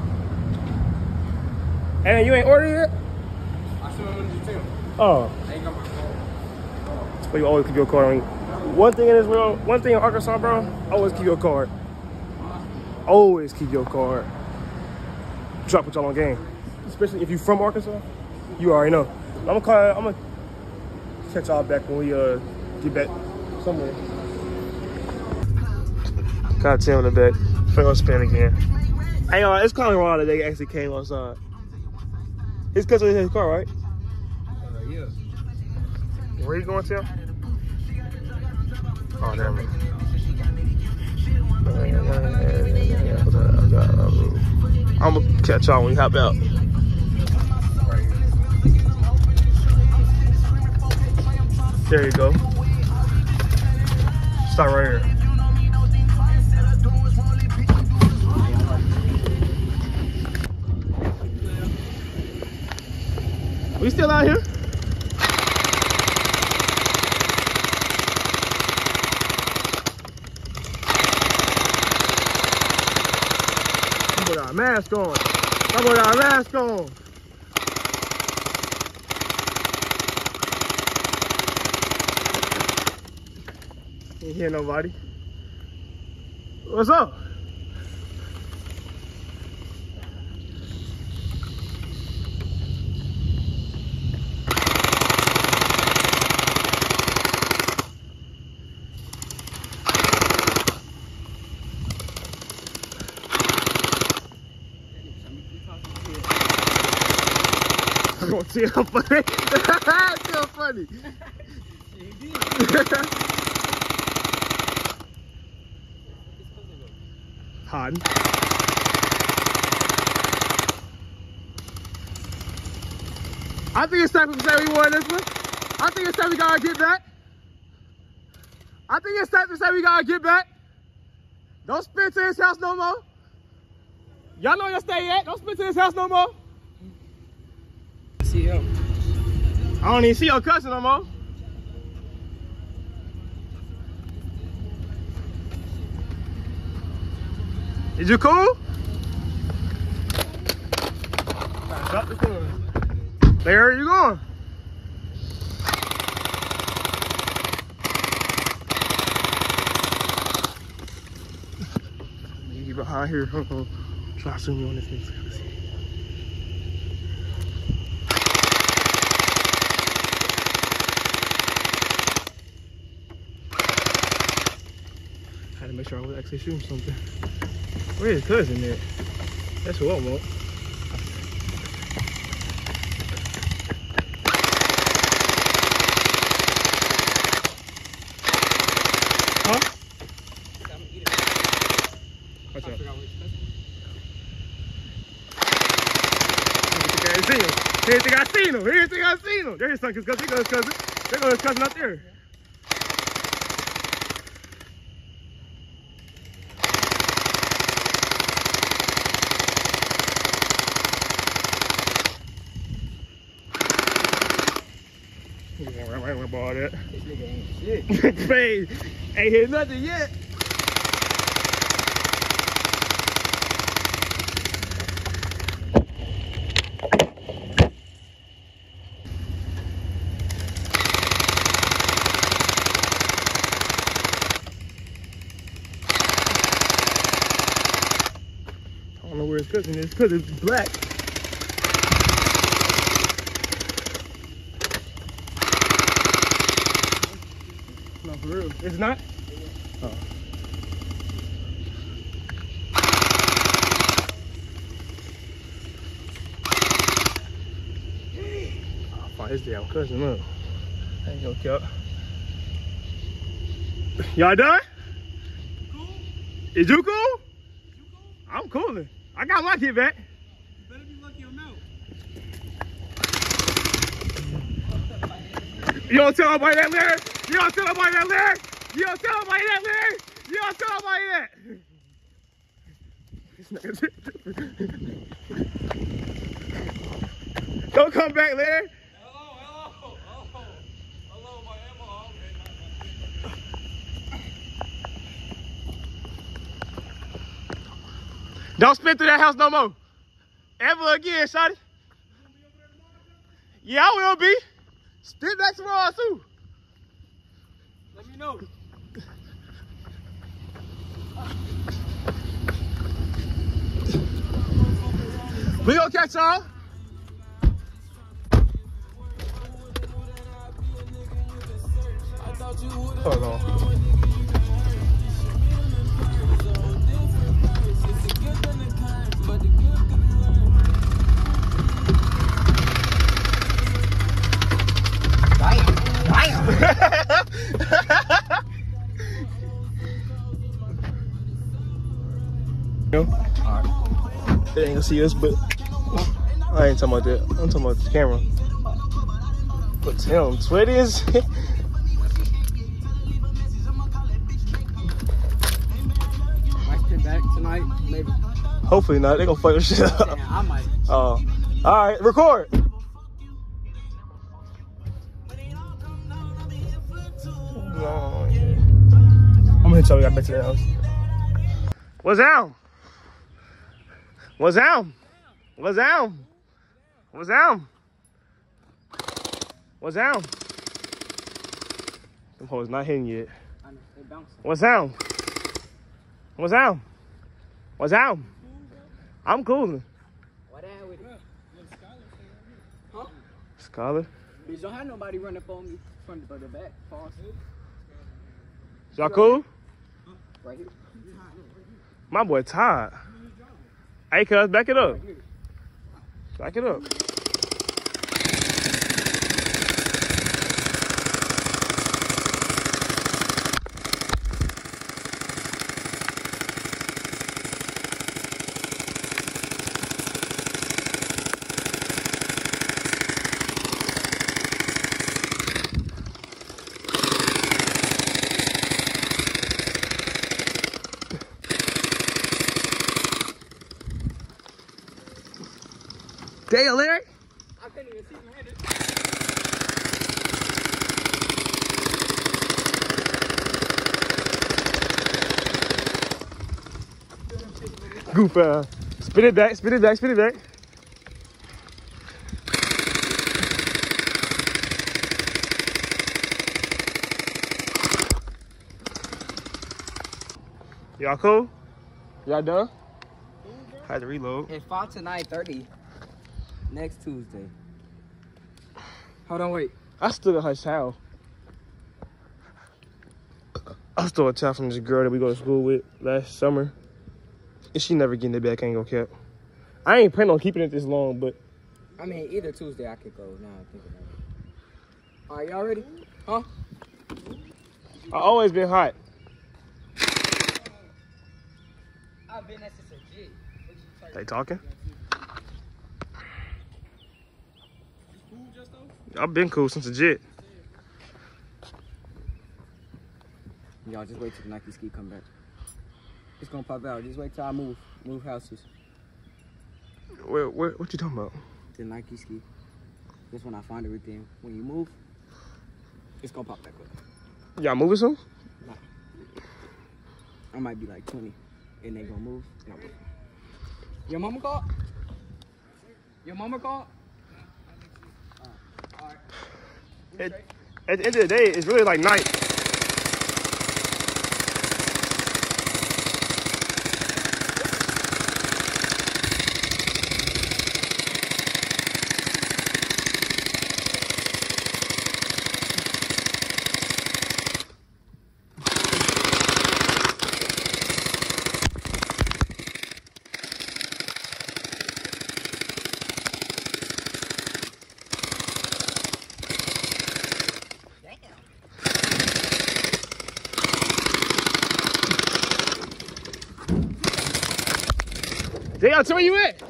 And you ain't ordered yet? I still haven't been to the Oh. I ain't got my phone. But you always keep your car on you. One thing in this world, one thing in Arkansas, bro, always keep your card. Always keep your card. Drop with y'all on game. Especially if you from Arkansas, you already know. I'm gonna catch y'all back when we get back somewhere. Got Tim in the back. Finna spin again. Hey, it's kind of wild that they actually came outside. His cousin in his car, right? Yeah. Where you going, Tim? Oh, damn it. I'm gonna catch y'all when we hop out. There you go. Stop right here. We still out here? We got our mask on. We got our mask on. Ain't hear nobody. What's up? I'm gonna see how funny. It's still funny. Hot. I think it's time to say we won this one. I think it's time we gotta get back. I think it's time to say we gotta get back. Don't spin to his house no more. Y'all know where you stay at. Don't spin to his house no more. see him. I don't even see your cousin no more. Is you cool? Drop the gun. There you going. You behind here. Try to zoom you on this thing. Had to make sure I was actually shooting something. Where's his cousin at? That's who I want. didn't see him. He didn't think I seen him. He didn't think I seen him. There's his son, his cousin. There goes his cousin. There goes his cousin up there. Right about that. This nigga ain't shit. Fade. Ain't hit nothing yet. I don't know where his cousin is because it's black. No, for real. It's not? Oh. I'll find his damn cousin up. I ain't gonna kill. Y'all done? Cool? Is you cool? I'm cooling. I got my kid back. You better be lucky I'm out. You don't tell nobody that, Larry? You don't tell nobody that, Larry? You don't tell nobody that, Larry? You don't tell nobody that. Don't come back, Larry. Hello, my ammo. Don't spin through that house no more. Ever again, shawty. Yeah, I will be. Spin back tomorrow, too. Let me know. We gonna catch y'all. Hold on. They ain't gonna see us, but I ain't talking about that. I'm talking about the camera. But damn, sweaty as might get back tonight, maybe. Hopefully not. They gonna fuck your shit up. Yeah, I might. Oh, all right, record. No, I'm gonna tell you I bet you that house. What's down? What's down? What's down? What's down? What's down? Them hoes not hitting yet. What's down? What's down? What's down? I'm cooling. What the hell with it? Huh? Scholar? Bitch, don't have nobody running for me from the back. Pause. Y'all cool? Right here. My boy tired. Hey, cuz, back it up. Back it up. Damn, Larry. I couldn't even see him hit it. Goof, spin it back, spin it back, spin it back. Y'all cool? Y'all done? Had to reload. It's 5 to 9:30 next Tuesday. Hold on, wait. I still got her towel. I stole a towel from this girl that we go to school with last summer. And she never getting it back, ain't gonna keep. I ain't planning on keeping it this long, but. I mean, either Tuesday I could go now. I'm thinking about it. All right, y'all ready? Huh? I always been hot. I've been there since a jit. They talking? I've been cool since the jet. Y'all just wait till the Nike ski come back. It's gonna pop out. Just wait till I move houses. What you talking about? The Nike ski. Just when I find everything. When you move, it's gonna pop back up. Y'all moving soon? Nah. I might be like 20, and they gonna move. And I'm Your mama called? Your mama called? All right. At the end of the day, it's really like night. Damn, tell where you at?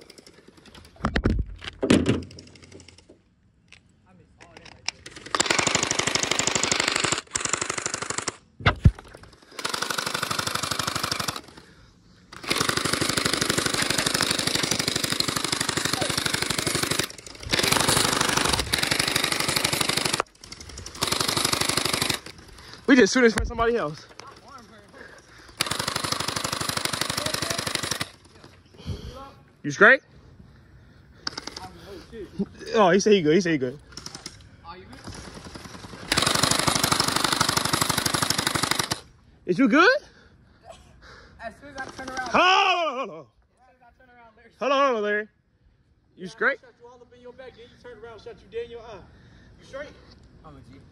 We just shooting for somebody else. You straight? Oh, he said he good. He said he good. Is you good? As soon as I turn around. Hold on, Larry. You straight? Shot you all up in your back, then you turn around, shot you dead in your eye. You straight? I'm a G.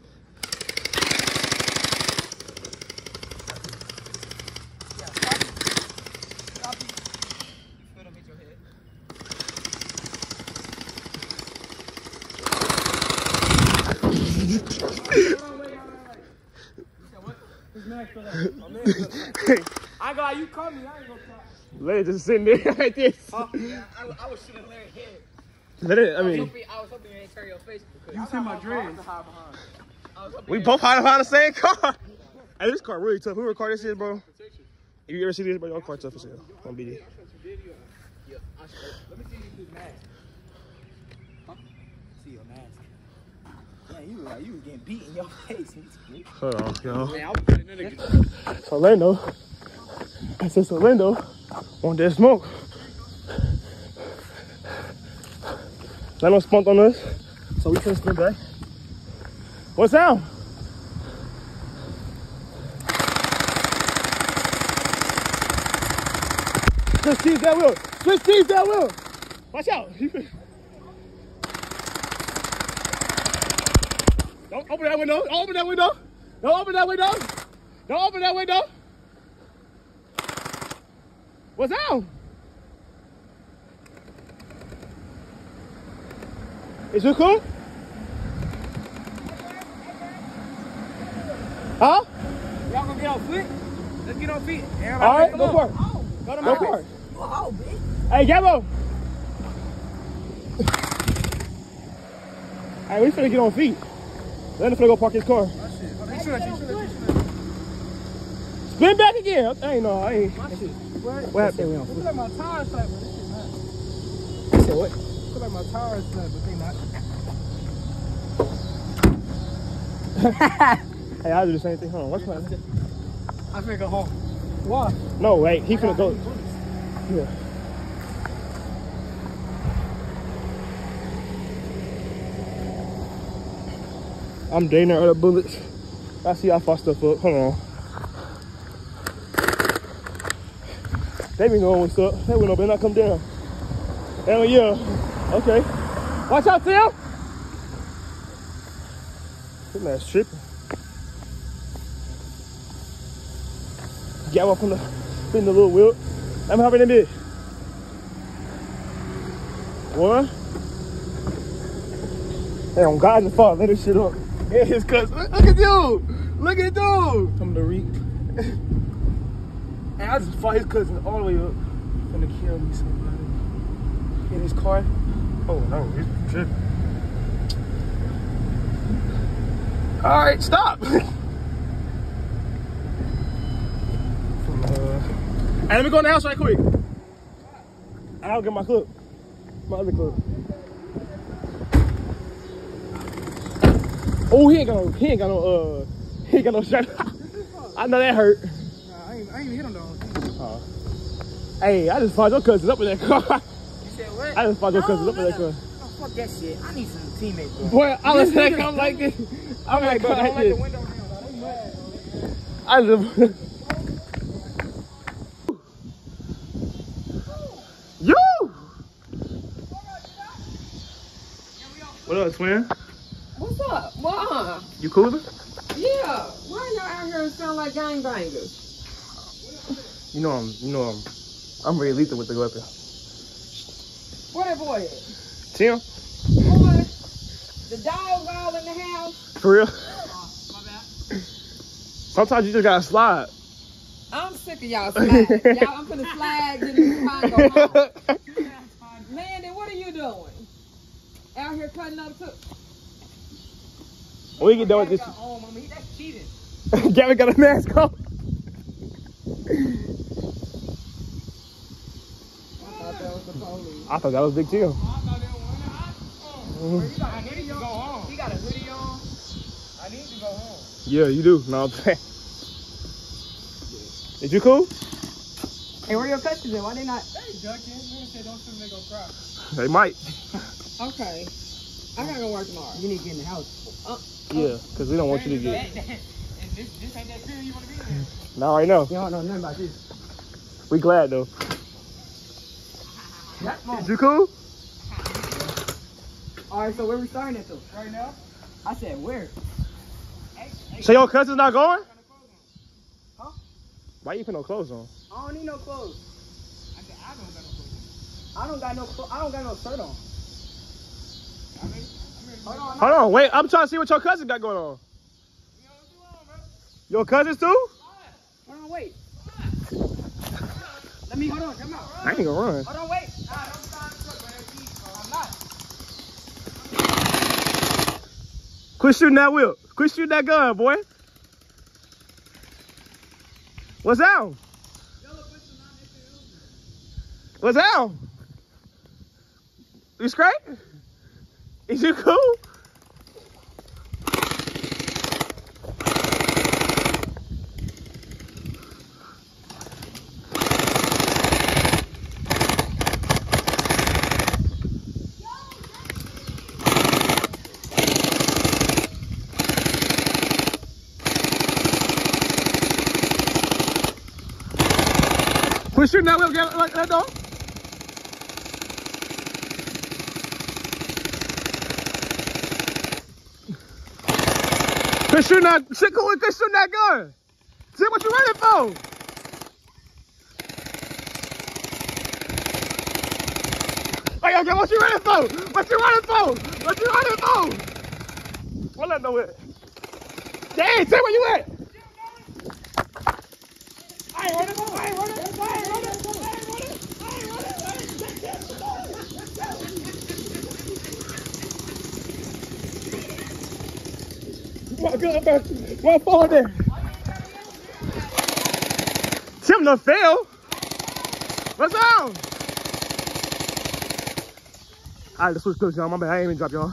I got you. Call me. I ain't gonna call. Larry just sitting there like this. Yeah, I was shooting Larry's head. Let it. I mean, I was hoping you didn't turn your face. You see my dreads. we both hide behind the same car. Hey, this car really tough. Who car this is, bro? If you ever see this, bro, your car tough as hell. On BD. Let me see you mask. Huh? See your mask. Man, you look like you was getting beat in your face. Hold on, y'all. Man, I was putting in a Orlando. I said Orlando want that smoke. Orlando spunked on us, so we couldn't spin back. What's out? Switch teams that wheel. Switch teams that wheel. Watch out. Don't open that window. Don't open that window. Don't open that window. Don't open that window. What's out? Is you cool? Huh? Y'all gonna get on feet? Let's get on feet. All right, go for it. Go for it. Hey, Gabbo. Hey, we finna get on feet. Then finna go park his car. Spin back again. I ain't know. I ain't. What happened? Look like my tires flat, but this shit not. You said what? Look like my tires flat, but they not. Hey, I'll do the same thing. Hold on. What's my name? I finna go home. Why? No, wait. He finna go. Yeah. I'm dating other bullets. I see how far stuff up. Hold on. They be knowing what's up. They will know better not come down. Hell yeah. Okay. Watch out, Tim. This man's tripping. Get up on the spin the little wheel. Let me hop in this. One. Hey, on God and Father, let this shit up. Yeah, his cousin. Look at dude. Look at dude. Come to reap. And I just fought his cousin all the way up. Gonna kill me somebody. In his car. Oh no, he's tripping. All right, stop. Hey, let me go in the house right quick. I'll get my clip. My other clip. Oh, he ain't got no shirt. I know that hurt. Nah, I ain't even hit him though. Hey, I just found your cousins up in that car. You said what? I just found your cousins up in that car. Oh, fuck that shit. I need some teammates, bro. Boy, I was like, I'm like this. I'm like, bro, don't like let the this. window down. They mad. I just. Yo! What up, twin? What's up? What? You coolin'? Yeah. Why y'all out here sound like gangbangers? You know I'm very lethal with the weapon. Where that boy at? Tim? Boy, the dog's all in the house. For real? My bad. Sometimes you just gotta slide. I'm sick of y'all slide. Y'all, I'm finna slide, get in the car and go home. Man, then what are you doing? Out here cutting up too? When we get done with this, Oh, mama, that's cheating. Gavin got a mask on. I thought that was Big Tim. He got a hoodie on. I need to go home. Yeah, you do. No, I'm saying. Is you cool? Hey, where your cousins at? Why they not? Hey, ducking. You said don't swim, they go cry. They might. Okay. I gotta go work tomorrow. You need to get in the house. Yeah, because we don't want you to get. And this ain't that feeling you want to be in. Not right now. You don't know nothing about this. We glad though. Is you cool? All right, so where we starting at though? Right now? I said where? So your cousin's not going? Huh? Why you put no clothes on? I don't need no clothes. I said I don't got no clothes. I don't got no shirt on. Hold on, wait. I'm trying to see what your cousin got going on. Your cousins too? Hold on, wait. Let me, hold on, come out. I ain't gonna run. Hold on, wait. Nah, don't start the truck, man. I'm not. Quit shooting that whip. Quit shooting that gun, boy. What's that? What's that? You straight? Is you cool? Quit shooting that whip, like that dog. Quit shooting that, quit shooting that gun. See what you running for? Hey, okay, what you running for? What you running for? What you running for? What that know it? Dang, say where you at? I ain't running, I ain't running, I ain't running, I ain't running, I ain't running, I ain't running. My God, my phone there. Tim done fail. What's up? Alright, let's switch clips, y'all. My bad, I ain't even drop y'all.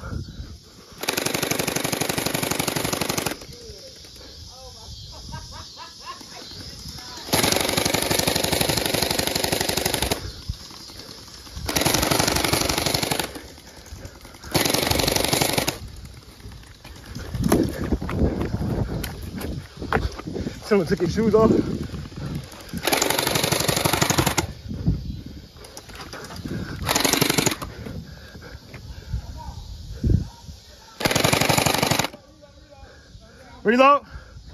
Someone took his shoes off. Reload.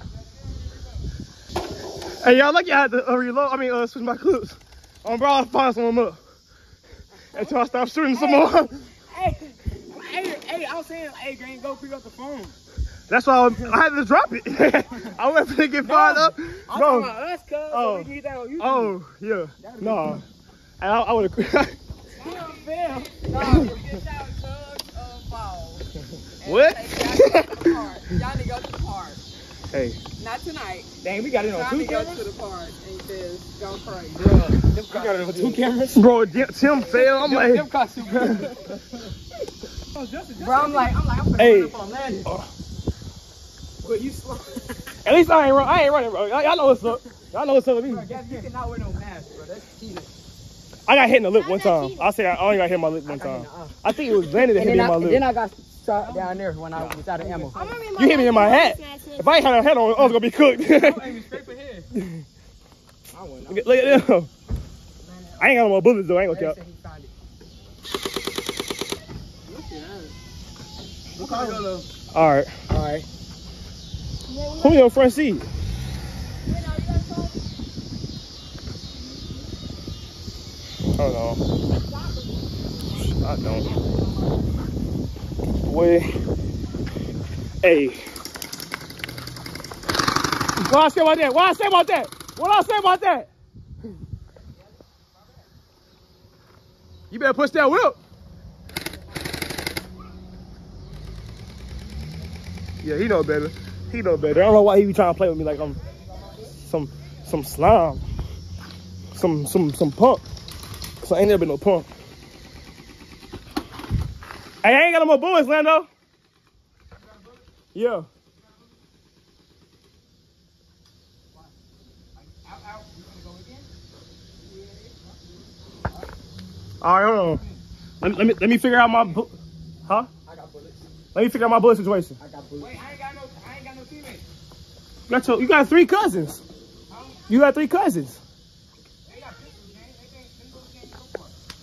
Hey, y'all lucky I had to reload. Switch my clips. Bro, I'll fire some of them up until I stop shooting some more. Hey, I was saying, hey, Green, go pick up the phone. That's why I had to drop it. I went to get fired up. I'm talking about us, cuz. So we can get that on YouTube. Oh, yeah. No. I would have quit. Fail. No, you get out, cuz, fall. What? Y'all need to go to Hey. Not tonight. Dang, we got it on Time 2 to go cameras? to the park and just go crazy. We got it on 2 cameras? Bro, Tim fell. I'm like, Bro, I'm finna Hey. run up on landing. But you slow. at least I ain't running, bro. Y'all know what's up. Y'all know what's up with me. Bro, you cannot wear no mask, bro. That's cheating. I got hit in the lip one time. I say I only got hit in my lip one time. I think it was Vandy that hit me in my lip. Then I got shot down there when I was out of ammo. You hit me in my hat. If I ain't had a hat on, I was gonna be cooked. I'm aiming straight for head. Look at them. I ain't got no more bullets though. I ain't gonna count. All right. Who in your front seat? Hold on. I don't. Wait. Hey. What I say about that? What I say about that? What I say about that? You better push that whip. Yeah, he know better. He know better. I don't know why he be trying to play with me like I'm some slime. Some punk. So I ain't never been no punk. Hey, I ain't got no more bullets, Lando. Yeah. All right, hold on. Let me figure out my huh? I got bullets. Let me figure out my bullet situation. I got bullets. Wait, I ain't got no teammates. You got 3 cousins. You got 3 cousins. They got pistols, man. They can't go for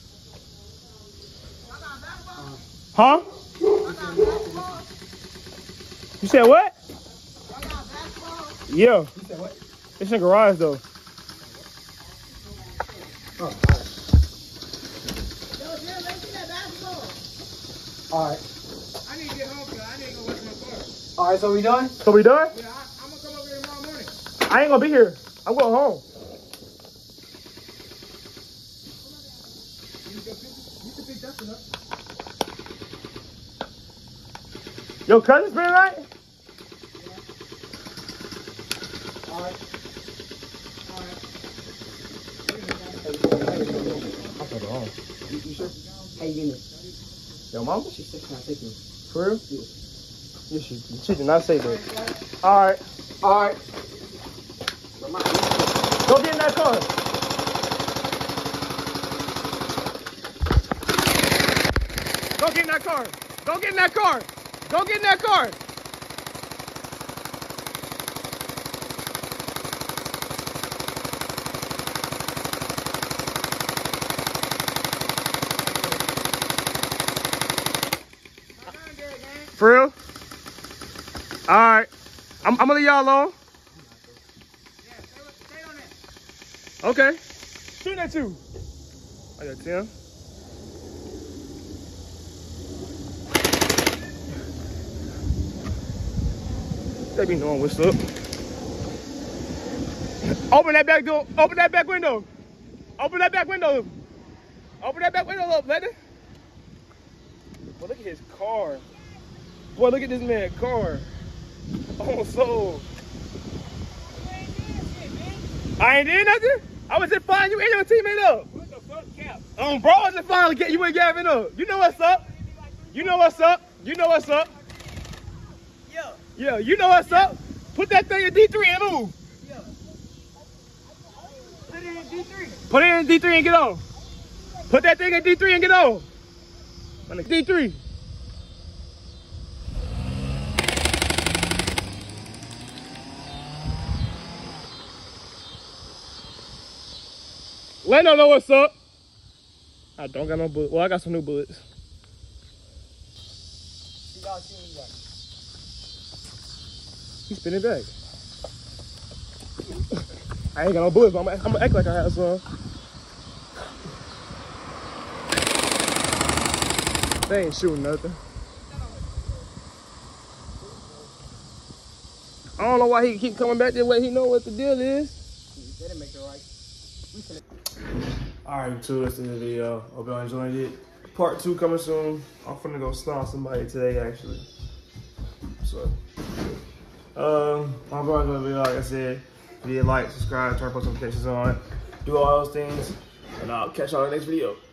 it. Huh? You said what? Yeah. You said what? It's in the garage though. All right. I need to get home because I need to go wash my car. All right, so we done? So we done? Yeah, I'm going to come over here tomorrow morning. I ain't gonna be here. I'm going home. Your cousin's been right? All right. You sure? How you getting it? Yo, mama? She said can I take you? For real? Yeah. Yes, she did not say that. All right. All right. Go get in that car. Go get in that car. Go get in that car. Go get in that car. For real? All right. I'm gonna leave y'all alone. Yeah, stay on that. Okay. Shoot at you. I got 10. They be knowing what's up. Open that back door. Open that back window. Open that back window. Open that back window up, lady. Boy, look at his car. Boy, look at this man's car. Oh, so. I ain't did nothing. I was just finding you and your teammate up. What the fuck, Cap? Bro, I was just finally getting you and Gavin up. You know what's up. You know what's up. You know what's up. Yeah, you know what's up. Put that thing in D3 and move. Yeah. Put it in D3. Put it in D3 and get on. Put that thing in D3 and get on. D3. Lando know what's up. I don't got no bullets. Well, I got some new bullets. He's spinning back. I ain't got no bullets, but I'm gonna act like I have some. They ain't shooting nothing. I don't know why he keep coming back this way. He know what the deal is. They didn't make it right. All right, so that's the end of the video. Hope y'all enjoyed it. Part 2 coming soon. I'm finna go stomp somebody today, actually. So. My brother's gonna be like I said, be a like, subscribe, turn post notifications on, do all those things, and I'll catch y'all in the next video.